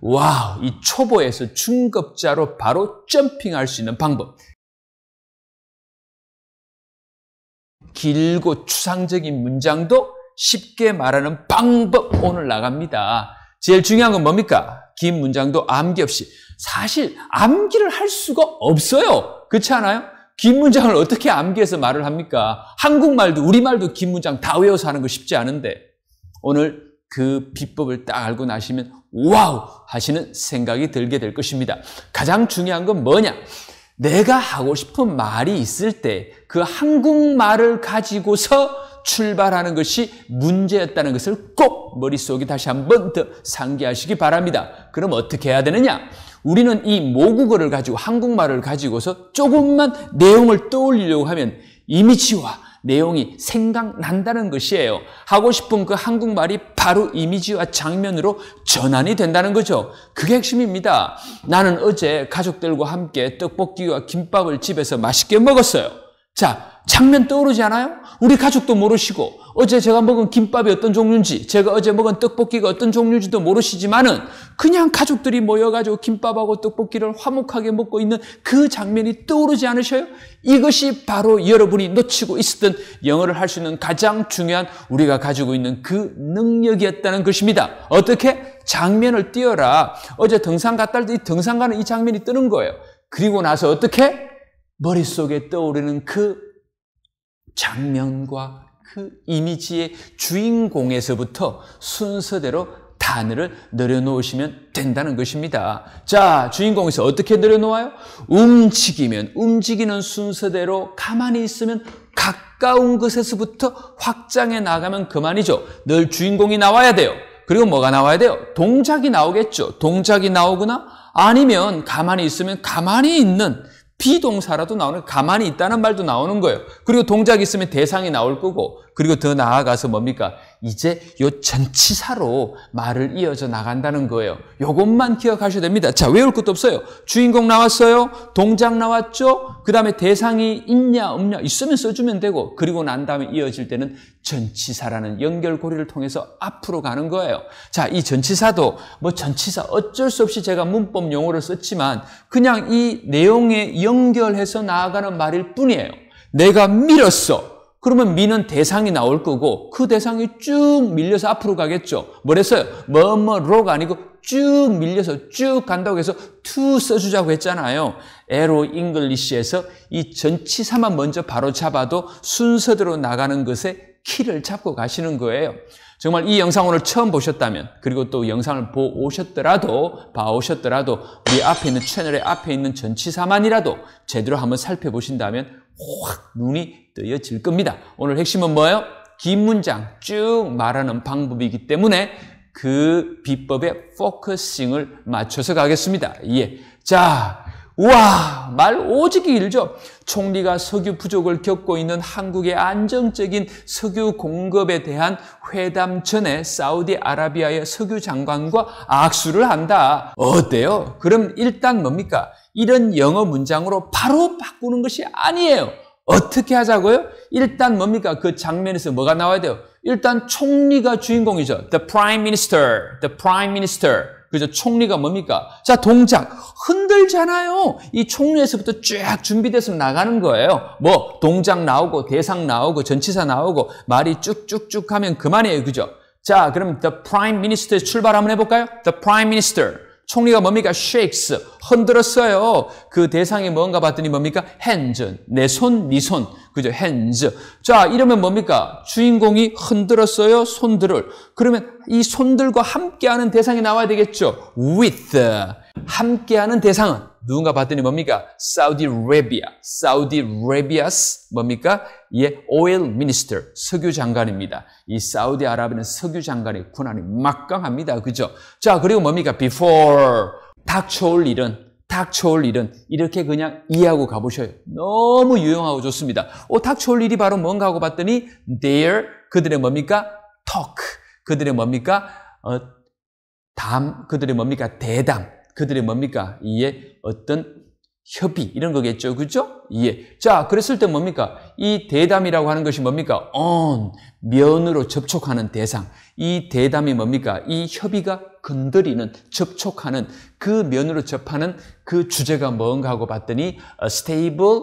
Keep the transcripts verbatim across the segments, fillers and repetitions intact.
와우, 이 초보에서 중급자로 바로 점핑할 수 있는 방법. 길고 추상적인 문장도 쉽게 말하는 방법 오늘 나갑니다. 제일 중요한 건 뭡니까? 긴 문장도 암기 없이. 사실 암기를 할 수가 없어요. 그렇지 않아요? 긴 문장을 어떻게 암기해서 말을 합니까? 한국말도 우리말도 긴 문장 다 외워서 하는 거 쉽지 않은데 오늘 그 비법을 딱 알고 나시면 와우 하시는 생각이 들게 될 것입니다. 가장 중요한 건 뭐냐? 내가 하고 싶은 말이 있을 때 그 한국말을 가지고서 출발하는 것이 문제였다는 것을 꼭 머릿속에 다시 한 번 더 상기하시기 바랍니다. 그럼 어떻게 해야 되느냐? 우리는 이 모국어를 가지고 한국말을 가지고서 조금만 내용을 떠올리려고 하면 이미지와 내용이 생각난다는 것이에요. 하고 싶은 그 한국말이 바로 이미지와 장면으로 전환이 된다는 거죠. 그게 핵심입니다. 나는 어제 가족들과 함께 떡볶이와 김밥을 집에서 맛있게 먹었어요. 자, 장면 떠오르지 않아요? 우리 가족도 모르시고 어제 제가 먹은 김밥이 어떤 종류인지 제가 어제 먹은 떡볶이가 어떤 종류인지도 모르시지만은 그냥 가족들이 모여가지고 김밥하고 떡볶이를 화목하게 먹고 있는 그 장면이 떠오르지 않으셔요? 이것이 바로 여러분이 놓치고 있었던 영어를 할 수 있는 가장 중요한 우리가 가지고 있는 그 능력이었다는 것입니다. 어떻게? 장면을 띄어라. 어제 등산 갔다 할 때 이 등산 가는 이 장면이 뜨는 거예요. 그리고 나서 어떻게? 머릿속에 떠오르는 그 장면과 그 이미지의 주인공에서부터 순서대로 단어를 내려놓으시면 된다는 것입니다. 자, 주인공에서 어떻게 내려놓아요? 움직이면 움직이는 순서대로 가만히 있으면 가까운 것에서부터 확장해 나가면 그만이죠. 늘 주인공이 나와야 돼요. 그리고 뭐가 나와야 돼요? 동작이 나오겠죠. 동작이 나오거나 아니면 가만히 있으면 가만히 있는 비동사라도 나오는 가만히 있다는 말도 나오는 거예요. 그리고 동작이 있으면 대상이 나올 거고 그리고 더 나아가서 뭡니까? 이제 요 전치사로 말을 이어져 나간다는 거예요. 요것만 기억하셔야 됩니다. 자, 외울 것도 없어요. 주인공 나왔어요. 동작 나왔죠. 그 다음에 대상이 있냐 없냐 있으면 써주면 되고 그리고 난 다음에 이어질 때는 전치사라는 연결고리를 통해서 앞으로 가는 거예요. 자, 이 전치사도 뭐 전치사 어쩔 수 없이 제가 문법 용어를 썼지만 그냥 이 내용에 연결해서 나아가는 말일 뿐이에요. 내가 밀었어. 그러면 미는 대상이 나올 거고 그 대상이 쭉 밀려서 앞으로 가겠죠. 뭐랬어요? 뭐뭐로가 아니고 쭉 밀려서 쭉 간다고 해서 to 써주자고 했잖아요. 에로 잉글리시에서 이 전치사만 먼저 바로 잡아도 순서대로 나가는 것에 키를 잡고 가시는 거예요. 정말 이 영상 오늘 처음 보셨다면 그리고 또 영상을 보오셨더라도 봐오셨더라도 우리 앞에 있는 채널의 앞에 있는 전치사만이라도 제대로 한번 살펴보신다면 확 눈이 뜨여질 겁니다. 오늘 핵심은 뭐예요? 긴 문장 쭉 말하는 방법이기 때문에 그 비법에 포커싱을 맞춰서 가겠습니다. 예. 자, 우와, 말 오지게 길죠? 총리가 석유 부족을 겪고 있는 한국의 안정적인 석유 공급에 대한 회담 전에 사우디아라비아의 석유 장관과 악수를 한다. 어때요? 그럼 일단 뭡니까? 이런 영어 문장으로 바로 바꾸는 것이 아니에요. 어떻게 하자고요? 일단 뭡니까? 그 장면에서 뭐가 나와야 돼요? 일단 총리가 주인공이죠. The Prime Minister, the Prime Minister. 그죠? 총리가 뭡니까? 자, 동작. 흔들잖아요. 이 총리에서부터 쫙 준비돼서 나가는 거예요. 뭐, 동작 나오고, 대상 나오고, 전치사 나오고, 말이 쭉쭉쭉 하면 그만이에요. 그죠? 자, 그럼 The Prime Minister에 출발 한번 해볼까요? The Prime Minister. 총리가 뭡니까? shakes. 흔들었어요. 그 대상이 뭔가 봤더니 뭡니까? hands. 내 손, 네 손. 그죠? hands. 자, 이러면 뭡니까? 주인공이 흔들었어요. 손들을. 그러면 이 손들과 함께하는 대상이 나와야 되겠죠? with. 함께하는 대상은 누군가 봤더니 뭡니까? Saudi Arabia. Saudi Arabia's 뭡니까? 예, oil minister. 석유 장관입니다. 이 사우디아라비아는 석유 장관의 군함이 막강합니다. 그죠? 자, 그리고 뭡니까? Before. 닥쳐올 일은 닥쳐올 일은 이렇게 그냥 이해하고 가보셔요. 너무 유용하고 좋습니다. 오, 닥쳐올 일이 바로 뭔가 하고 봤더니 their 그들의 뭡니까? talk. 그들의 뭡니까? 어, 담. 그들의 뭡니까? 대담. 그들의 뭡니까? 이에 어떤 협의 이런 거겠죠. 그죠? 예. 자, 그랬을 때 뭡니까? 이 대담이라고 하는 것이 뭡니까? on, 면으로 접촉하는 대상. 이 대담이 뭡니까? 이 협의가 건드리는, 접촉하는 그 면으로 접하는 그 주제가 뭔가 하고 봤더니 a stable,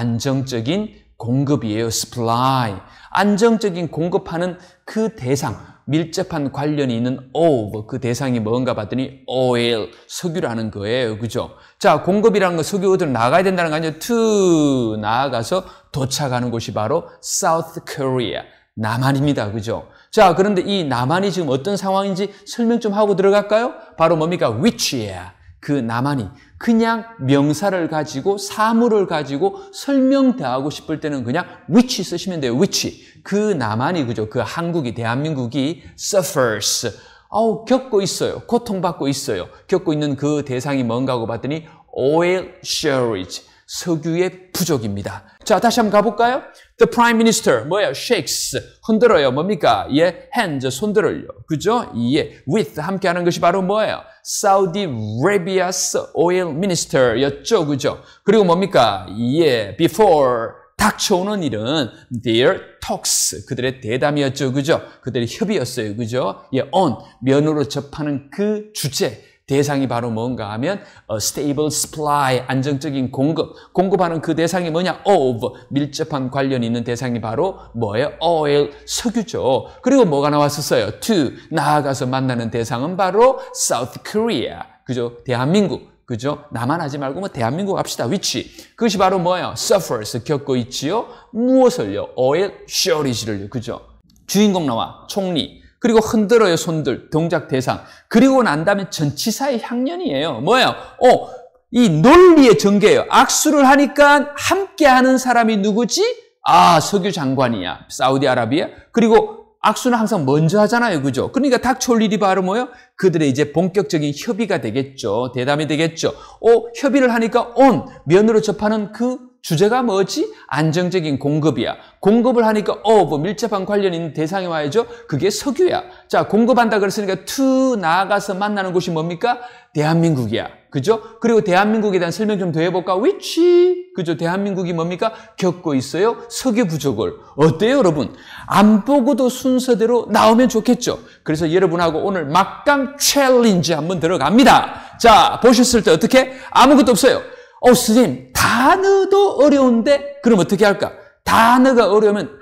안정적인 공급이에요. supply. 안정적인 공급하는 그 대상, 밀접한 관련이 있는 of, 그 대상이 뭔가 봤더니 oil, 석유라는 거예요. 그죠? 자, 공급이라는 건 석유 어디로 나가야 된다는 거 아니에요? to 나아가서 도착하는 곳이 바로 South Korea, 남한입니다. 그죠? 자, 그런데 이 남한이 지금 어떤 상황인지 설명 좀 하고 들어갈까요? 바로 뭡니까? which야. 그 남한이 그냥 명사를 가지고 사물을 가지고 설명 대하고 싶을 때는 그냥 which 쓰시면 돼요. which. 그 남한이 그죠? 그 한국이 대한민국이 suffers. 아우 겪고 있어요. 고통받고 있어요. 겪고 있는 그 대상이 뭔가 하고 봤더니 oil shortage. 석유의 부족입니다. 자, 다시 한번 가볼까요? The Prime Minister, 뭐예요? shakes, 흔들어요. 뭡니까? 예, hands, 손들어요. 그죠? 예, with, 함께 하는 것이 바로 뭐예요? Saudi Arabia's oil minister였죠. 그죠? 그리고 뭡니까? 예, before, 닥쳐오는 일은 their talks, 그들의 대담이었죠. 그죠? 그들의 협의였어요. 그죠? 예, on, 면으로 접하는 그 주제. 대상이 바로 뭔가 하면 a stable supply, 안정적인 공급. 공급하는 그 대상이 뭐냐? of, 밀접한 관련이 있는 대상이 바로 뭐예요? oil, 석유죠. 그리고 뭐가 나왔었어요? to, 나아가서 만나는 대상은 바로 South Korea, 그죠? 대한민국. 그죠? 나만 하지 말고 뭐 대한민국 합시다. which. 그것이 바로 뭐예요? suffers, 겪고 있지요. 무엇을요? oil shortage를요. 그죠? 주인공 나와, 총리. 그리고 흔들어요, 손들, 동작 대상. 그리고 난 다음에 전치사의 향연이에요. 뭐예요? 어, 이 논리의 전개예요. 악수를 하니까 함께하는 사람이 누구지? 아, 석유 장관이야. 사우디아라비아. 그리고 악수는 항상 먼저 하잖아요. 그죠? 그러니까 닥쳐올 일이 바로 뭐예요? 그들의 이제 본격적인 협의가 되겠죠. 대담이 되겠죠. 어, 협의를 하니까 on, 면으로 접하는 그 주제가 뭐지? 안정적인 공급이야. 공급을 하니까 of, 밀접한 관련 있는 대상이 와야죠. 그게 석유야. 자, 공급한다 그랬으니까 to 나아가서 만나는 곳이 뭡니까? 대한민국이야. 그죠? 그리고 대한민국에 대한 설명 좀 더 해볼까? which, 그죠? 대한민국이 뭡니까? 겪고 있어요. 석유 부족을. 어때요, 여러분? 안 보고도 순서대로 나오면 좋겠죠? 그래서 여러분하고 오늘 막강 챌린지 한번 들어갑니다. 자, 보셨을 때 어떻게? 아무것도 없어요. 어, 선생님, 단어도 어려운데, 그럼 어떻게 할까? 단어가 어려우면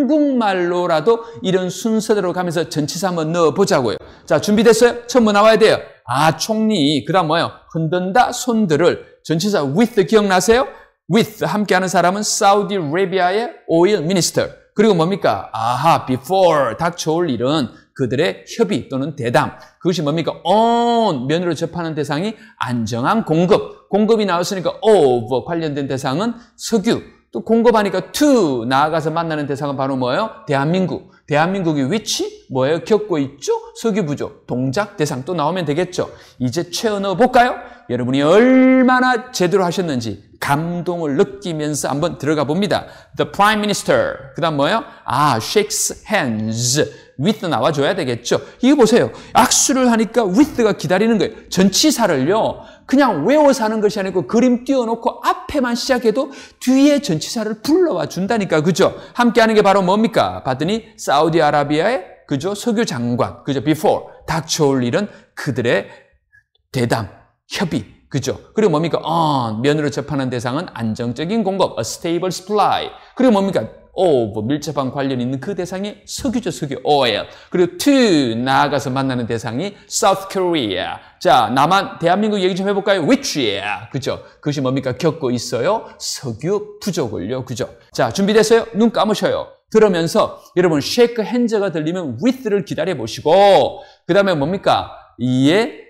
한국말로라도 이런 순서대로 가면서 전치사 한번 넣어보자고요. 자, 준비됐어요? 처음 뭐 나와야 돼요? 아, 총리. 그 다음 뭐예요? 흔든다, 손들을. 전치사 with 기억나세요? with, 함께하는 사람은 사우디 아라비아의 oil minister. 그리고 뭡니까? 아하, before, 닥쳐올 일은 그들의 협의 또는 대담. 그것이 뭡니까? on, 면으로 접하는 대상이 안정한 공급. 공급이 나왔으니까 of, 관련된 대상은 석유. 또 공급하니까 to, 나아가서 만나는 대상은 바로 뭐예요? 대한민국. 대한민국이 which, 뭐예요? 겪고 있죠? 석유 부족. 동작, 대상 또 나오면 되겠죠? 이제 채워 넣어 볼까요? 여러분이 얼마나 제대로 하셨는지 감동을 느끼면서 한번 들어가 봅니다. The Prime Minister. 그 다음 뭐예요? 아, shakes hands. with 나와줘야 되겠죠. 이거 보세요. 악수를 하니까 with가 기다리는 거예요. 전치사를요. 그냥 외워서 하는 것이 아니고 그림 띄워놓고 앞에만 시작해도 뒤에 전치사를 불러와 준다니까. 그죠? 함께하는 게 바로 뭡니까? 봤더니 사우디아라비아의 그죠? 석유 장관. 그죠? before. 닥쳐올 일은 그들의 대담, 협의. 그죠? 그리고 뭡니까? on. 면으로 접하는 대상은 안정적인 공급. a stable supply. 그리고 뭡니까? of, 밀접한 관련 있는 그 대상이 석유죠, 석유, oil. 그리고 to, 나아가서 만나는 대상이 South Korea. 자, 남한, 대한민국 얘기 좀 해볼까요? which야. 그죠? 그것이 뭡니까? 겪고 있어요. 석유 부족을요. 그죠? 자, 준비됐어요? 눈 감으셔요. 들으면서 여러분, shake hands가 들리면 with를 기다려 보시고, 그 다음에 뭡니까? 이에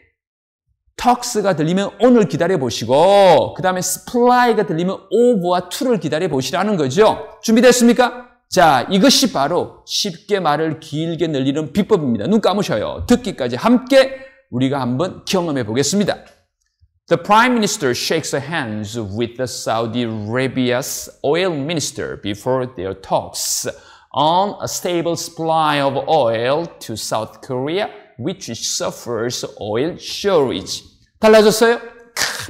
talks가 들리면 on을 기다려 보시고, 그 다음에 supply가 들리면 of와 to를 기다려 보시라는 거죠. 준비됐습니까? 자, 이것이 바로 쉽게 말을 길게 늘리는 비법입니다. 눈 감으셔요. 듣기까지 함께 우리가 한번 경험해 보겠습니다. The Prime Minister shakes hands with the Saudi Arabia's oil minister before their talks on a stable supply of oil to South Korea, which suffers oil shortage. 달라졌어요?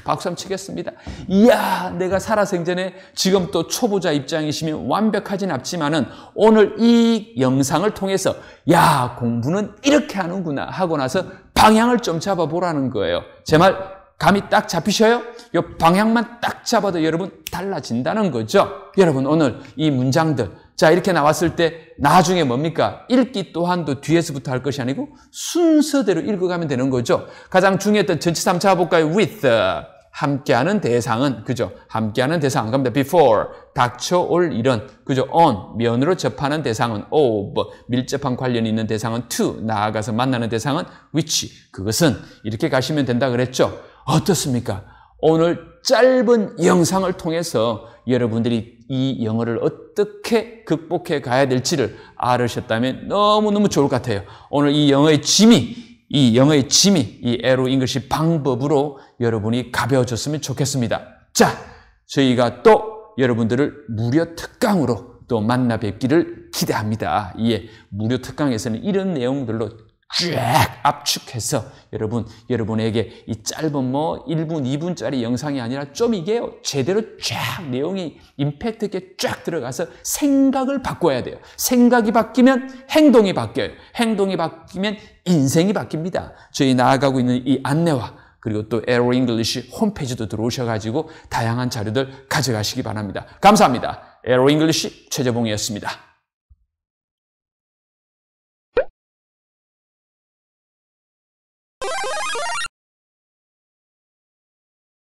박수 한번 치겠습니다. 이야, 내가 살아생전에 지금 또 초보자 입장이시면 완벽하진 않지만은 오늘 이 영상을 통해서 야, 공부는 이렇게 하는구나 하고 나서 방향을 좀 잡아보라는 거예요. 제 말 감이 딱 잡히셔요? 이 방향만 딱 잡아도 여러분 달라진다는 거죠. 여러분 오늘 이 문장들 자 이렇게 나왔을 때 나중에 뭡니까? 읽기 또한도 뒤에서부터 할 것이 아니고 순서대로 읽어가면 되는 거죠. 가장 중요했던 전치사 한번 잡아볼까요? with 함께하는 대상은 그죠? 함께하는 대상 그럼 before 닥쳐올 일은 그죠? on 면으로 접하는 대상은 of 밀접한 관련이 있는 대상은 to 나아가서 만나는 대상은 which 그것은 이렇게 가시면 된다 그랬죠. 어떻습니까? 오늘 짧은 영상을 통해서 여러분들이 이 영어를 어떻게 극복해 가야 될지를 알으셨다면 너무너무 좋을 것 같아요. 오늘 이 영어의 짐이 이 영어의 짐이 이 에로 잉글리시 방법으로 여러분이 가벼워졌으면 좋겠습니다. 자, 저희가 또 여러분들을 무료 특강으로 또 만나 뵙기를 기대합니다. 예, 무료 특강에서는 이런 내용들로 쫙 압축해서 여러분, 여러분에게 이 짧은 뭐 일 분, 이 분짜리 영상이 아니라 좀 이게 제대로 쫙 내용이 임팩트 있게 쫙 들어가서 생각을 바꿔야 돼요. 생각이 바뀌면 행동이 바뀌어요. 행동이 바뀌면 인생이 바뀝니다. 저희 나아가고 있는 이 안내와 그리고 또 에로 잉글리시 홈페이지도 들어오셔가지고 다양한 자료들 가져가시기 바랍니다. 감사합니다. 에로 잉글리시 최재봉이었습니다.